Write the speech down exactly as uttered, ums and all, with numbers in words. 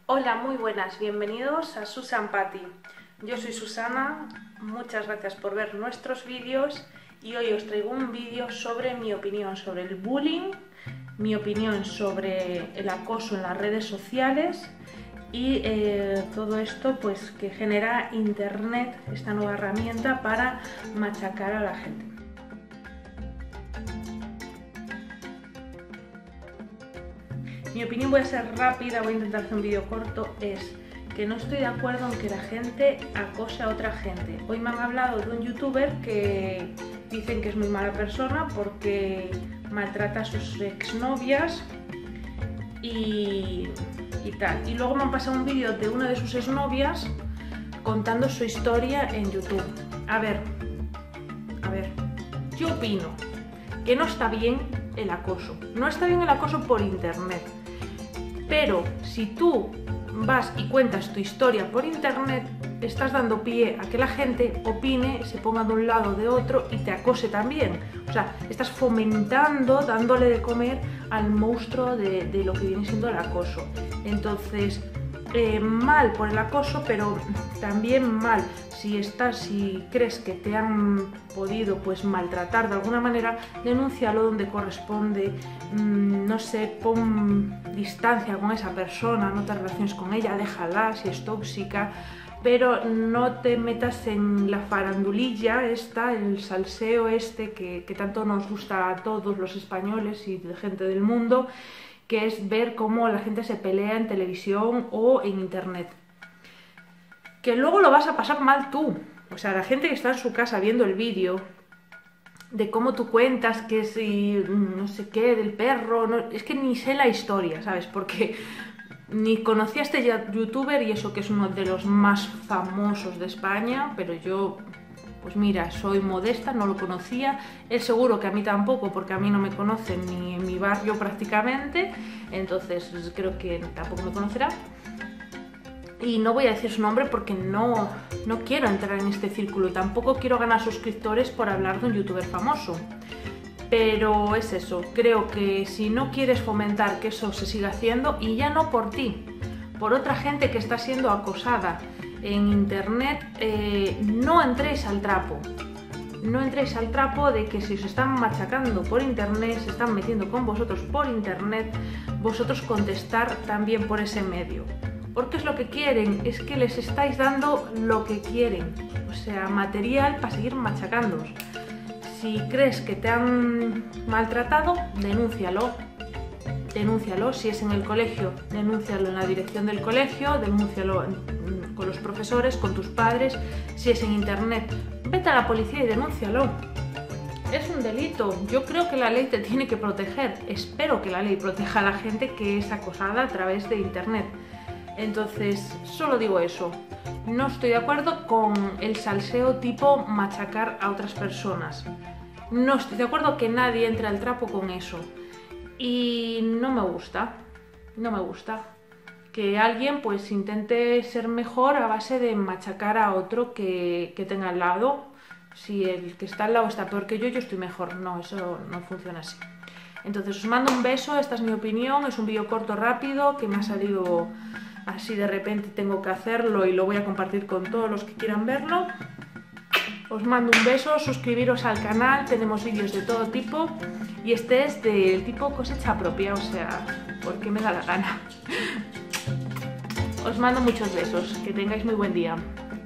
Hola, muy buenas, bienvenidos a Susan Patty. Yo soy Susana, muchas gracias por ver nuestros vídeos y hoy os traigo un vídeo sobre mi opinión sobre el bullying, mi opinión sobre el acoso en las redes sociales y eh, todo esto pues que genera Internet, esta nueva herramienta para machacar a la gente. Mi opinión, voy a ser rápida, voy a intentar hacer un vídeo corto, es que no estoy de acuerdo en que la gente acose a otra gente. Hoy me han hablado de un youtuber que dicen que es muy mala persona porque maltrata a sus exnovias y, y tal. Y luego me han pasado un vídeo de una de sus exnovias contando su historia en YouTube. A ver, a ver, yo opino que no está bien el acoso. No está bien el acoso por internet. Pero si tú vas y cuentas tu historia por internet, estás dando pie a que la gente opine, se ponga de un lado o de otro y te acose también. O sea, estás fomentando, dándole de comer al monstruo de, de lo que viene siendo el acoso. Entonces, eh, mal por el acoso, pero también mal si estás, si crees que te han podido pues maltratar de alguna manera, denúncialo donde corresponde, mmm, no sé, pon distancia con esa persona, no te relaciones con ella, déjala si es tóxica, pero no te metas en la farandulilla esta, el salseo este que, que tanto nos gusta a todos los españoles y de gente del mundo, que es ver cómo la gente se pelea en televisión o en internet. Que luego lo vas a pasar mal tú. O sea, la gente que está en su casa viendo el vídeo de cómo tú cuentas que si no sé qué del perro, no, es que ni sé la historia, ¿sabes? Porque ni conocí a este youtuber y eso que es uno de los más famosos de España, pero yo, pues mira, soy modesta, no lo conocía. Él seguro que a mí tampoco, porque a mí no me conocen ni en mi barrio prácticamente, entonces creo que tampoco me conocerá. Y no voy a decir su nombre porque no, no quiero entrar en este círculo y tampoco quiero ganar suscriptores por hablar de un youtuber famoso. Pero es eso, creo que si no quieres fomentar que eso se siga haciendo, y ya no por ti, por otra gente que está siendo acosada en internet, eh, no entréis al trapo. No entréis al trapo de que si os están machacando por internet, se están metiendo con vosotros por internet, vosotros contestar también por ese medio. Porque es lo que quieren, es que les estáis dando lo que quieren, o sea, material para seguir machacándoos. Si crees que te han maltratado, denúncialo, denúncialo. Si es en el colegio, denúncialo en la dirección del colegio, denúncialo con los profesores, con tus padres. Si es en internet, vete a la policía y denúncialo. Es un delito. Yo creo que la ley te tiene que proteger. Espero que la ley proteja a la gente que es acosada a través de internet. Entonces, solo digo eso. No estoy de acuerdo con el salseo tipo machacar a otras personas. No estoy de acuerdo que nadie entre al trapo con eso. Y no me gusta. No me gusta que alguien pues intente ser mejor a base de machacar a otro que, que tenga al lado. Si el que está al lado está peor que yo, yo estoy mejor. No, eso no funciona así. Entonces os mando un beso, esta es mi opinión, es un vídeo corto rápido que me ha salido así de repente, tengo que hacerlo y lo voy a compartir con todos los que quieran verlo. Os mando un beso, suscribiros al canal, tenemos vídeos de todo tipo y este es del tipo cosecha propia, o sea, porque me da la gana. Os mando muchos besos, que tengáis muy buen día.